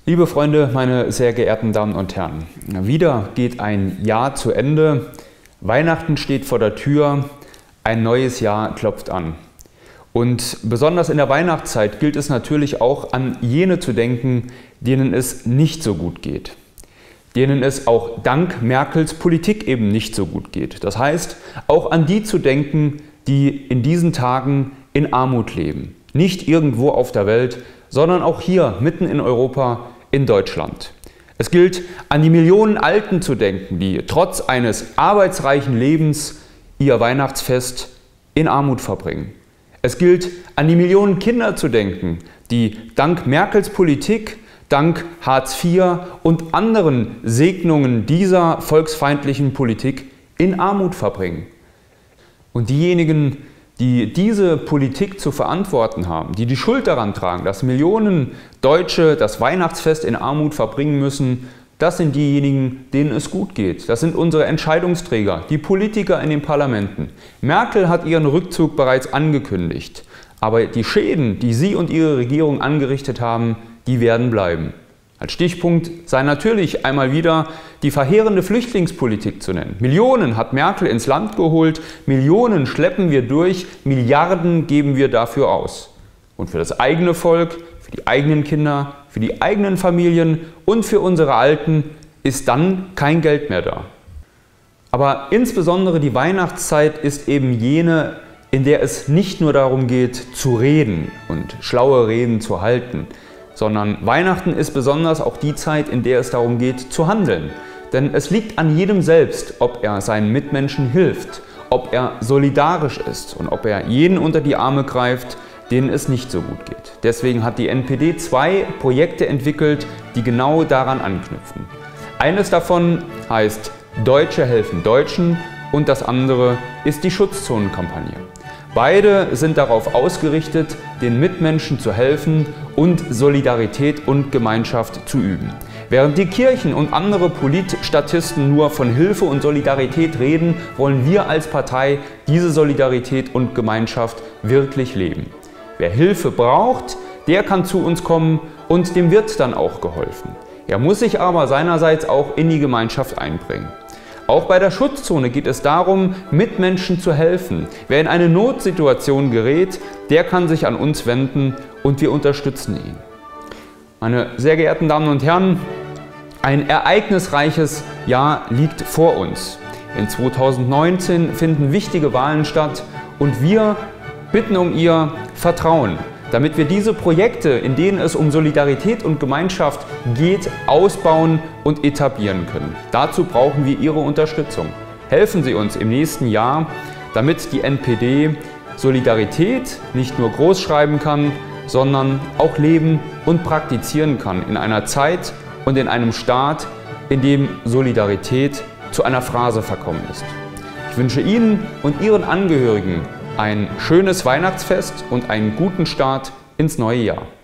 Liebe Freunde, meine sehr geehrten Damen und Herren, wieder geht ein Jahr zu Ende, Weihnachten steht vor der Tür, ein neues Jahr klopft an. Und besonders in der Weihnachtszeit gilt es natürlich auch an jene zu denken, denen es nicht so gut geht. Denen es auch dank Merkels Politik eben nicht so gut geht. Das heißt, auch an die zu denken, die in diesen Tagen in Armut leben. Nicht irgendwo auf der Welt, sondern auch hier mitten in Europa, in Deutschland. Es gilt, an die Millionen Alten zu denken, die trotz eines arbeitsreichen Lebens ihr Weihnachtsfest in Armut verbringen. Es gilt, an die Millionen Kinder zu denken, die dank Merkels Politik, dank Hartz IV und anderen Segnungen dieser volksfeindlichen Politik in Armut verbringen. Und diejenigen, die diese Politik zu verantworten haben, die die Schuld daran tragen, dass Millionen Deutsche das Weihnachtsfest in Armut verbringen müssen, das sind diejenigen, denen es gut geht. Das sind unsere Entscheidungsträger, die Politiker in den Parlamenten. Merkel hat ihren Rückzug bereits angekündigt. Aber die Schäden, die sie und ihre Regierung angerichtet haben, die werden bleiben. Als Stichpunkt sei natürlich einmal wieder die verheerende Flüchtlingspolitik zu nennen. Millionen hat Merkel ins Land geholt, Millionen schleppen wir durch, Milliarden geben wir dafür aus. Und für das eigene Volk, für die eigenen Kinder, für die eigenen Familien und für unsere Alten ist dann kein Geld mehr da. Aber insbesondere die Weihnachtszeit ist eben jene, in der es nicht nur darum geht, zu reden und schlaue Reden zu halten, sondern Weihnachten ist besonders auch die Zeit, in der es darum geht, zu handeln. Denn es liegt an jedem selbst, ob er seinen Mitmenschen hilft, ob er solidarisch ist und ob er jeden unter die Arme greift, denen es nicht so gut geht. Deswegen hat die NPD 2 Projekte entwickelt, die genau daran anknüpfen. Eines davon heißt Deutsche helfen Deutschen und das andere ist die Schutzzonenkampagne. Beide sind darauf ausgerichtet, den Mitmenschen zu helfen und Solidarität und Gemeinschaft zu üben. Während die Kirchen und andere Politstatisten nur von Hilfe und Solidarität reden, wollen wir als Partei diese Solidarität und Gemeinschaft wirklich leben. Wer Hilfe braucht, der kann zu uns kommen und dem wird dann auch geholfen. Er muss sich aber seinerseits auch in die Gemeinschaft einbringen. Auch bei der Schutzzone geht es darum, Mitmenschen zu helfen. Wer in eine Notsituation gerät, der kann sich an uns wenden und wir unterstützen ihn. Meine sehr geehrten Damen und Herren, ein ereignisreiches Jahr liegt vor uns. In 2019 finden wichtige Wahlen statt und wir bitten um Ihr Vertrauen, damit wir diese Projekte, in denen es um Solidarität und Gemeinschaft geht, ausbauen und etablieren können. Dazu brauchen wir Ihre Unterstützung. Helfen Sie uns im nächsten Jahr, damit die NPD Solidarität nicht nur groß schreiben kann, sondern auch leben und praktizieren kann in einer Zeit und in einem Staat, in dem Solidarität zu einer Phrase verkommen ist. Ich wünsche Ihnen und Ihren Angehörigen ein schönes Weihnachtsfest und einen guten Start ins neue Jahr.